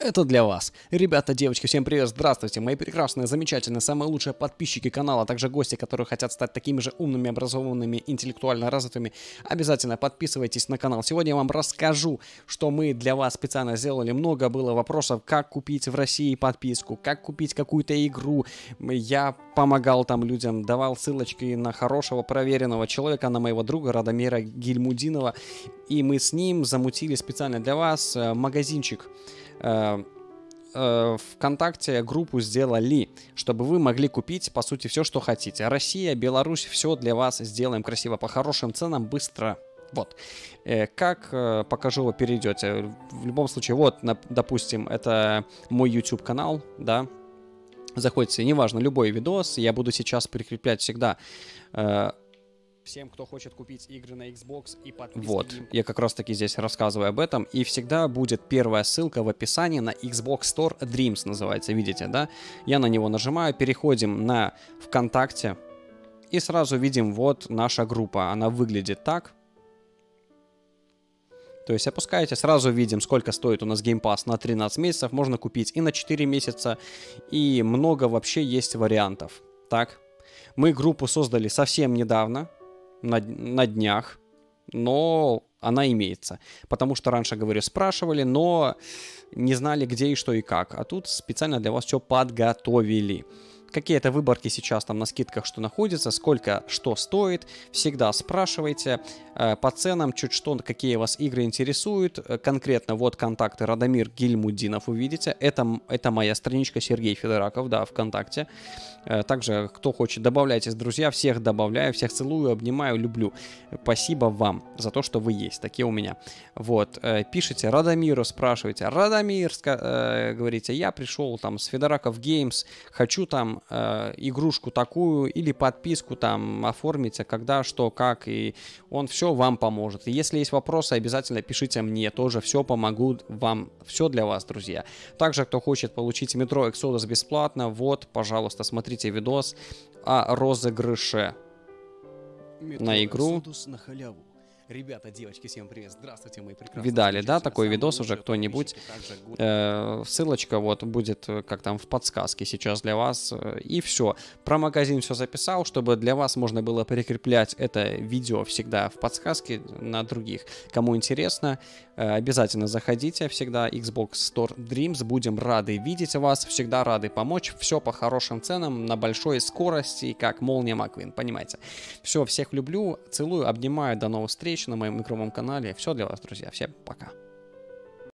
Это для вас. Ребята, девочки, всем привет, здравствуйте, мои прекрасные, замечательные, самые лучшие подписчики канала, а также гости, которые хотят стать такими же умными, образованными, интеллектуально развитыми. Обязательно подписывайтесь на канал. Сегодня я вам расскажу, что мы для вас специально сделали. Много было вопросов, как купить в России подписку, как купить какую-то игру. Я помогал там людям, давал ссылочки на хорошего, проверенного человека, на моего друга Радомира Гильмудинова. И мы с ним замутили специально для вас магазинчик. ВКонтакте группу сделали, чтобы вы могли купить, по сути, все, что хотите. Россия, Беларусь, все для вас сделаем красиво, по хорошим ценам, быстро. Вот. Как покажу, вы перейдете. В любом случае, вот, допустим, это мой YouTube канал, да. Заходите, неважно, любой видос, я буду сейчас прикреплять всегда... Всем, кто хочет купить игры на Xbox и подписки. Вот, я как раз таки здесь рассказываю об этом. И всегда будет первая ссылка в описании на Xbox Store Dreams называется, видите, да? Я на него нажимаю, переходим на ВКонтакте. И сразу видим, вот наша группа. Она выглядит так. То есть опускаете, сразу видим, сколько стоит у нас Game Pass на 13 месяцев. Можно купить и на 4 месяца. И много вообще есть вариантов. Так, мы группу создали совсем недавно. На днях, но она имеется. Потому что раньше, говорю, спрашивали, но не знали, где и что и как. А тут специально для вас все подготовили. Какие-то выборки сейчас там на скидках, что находится, сколько что стоит. Всегда спрашивайте по ценам, чуть что, какие вас игры интересуют. Конкретно вот контакты Радомир Гильмудинов увидите. Это моя страничка Сергей Федораков, да, ВКонтакте. Также, кто хочет, добавляйтесь, друзья. Всех добавляю, всех целую, обнимаю, люблю. Спасибо вам за то, что вы есть. Такие у меня. Вот. Пишите Радомиру, спрашивайте. Радомир, говорите, я пришел там с Федораков Games, хочу там игрушку такую или подписку там оформите, когда, что, как, и он все вам поможет. И если есть вопросы, обязательно пишите мне, тоже все помогу вам, все для вас, друзья. Также, кто хочет получить Metro Exodus бесплатно, вот, пожалуйста, смотрите видос о розыгрыше на игру. На халяву. Ребята, девочки, всем привет, здравствуйте, мои прекрасные. Видали, да, такой видос уже кто-нибудь? Ссылочка вот будет, как там, в подсказке сейчас для вас. И все. Про магазин все записал, чтобы для вас можно было прикреплять это видео всегда в подсказке на других. Кому интересно, обязательно заходите всегда. Xbox Store Dreams, будем рады видеть вас, всегда рады помочь. Все по хорошим ценам, на большой скорости, как молния Маквин, понимаете. Все, всех люблю, целую, обнимаю, до новых встреч на моем игровом канале. Все для вас, друзья. Всем пока.